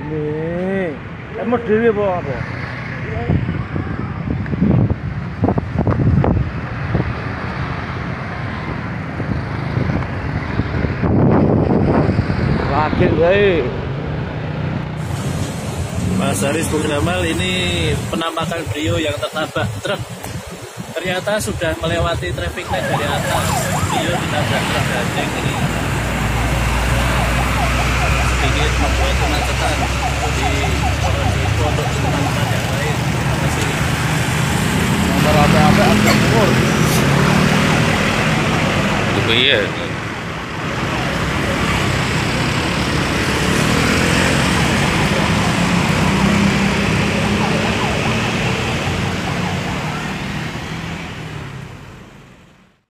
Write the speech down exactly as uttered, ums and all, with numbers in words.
Nih, emang dewi apa apa? Lagi guys. Mas Haris Bung Damal, ini penampakan beliau yang tertabrak truk. Ternyata sudah melewati traffic light dari atas. Beliau ditabrak truk gandeng ini. Sedikit membuat kemacetan.